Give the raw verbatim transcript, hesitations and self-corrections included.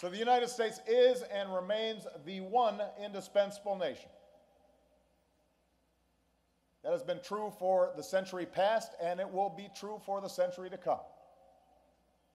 So the United States is and remains the one indispensable nation. That has been true for the century past, and it will be true for the century to come.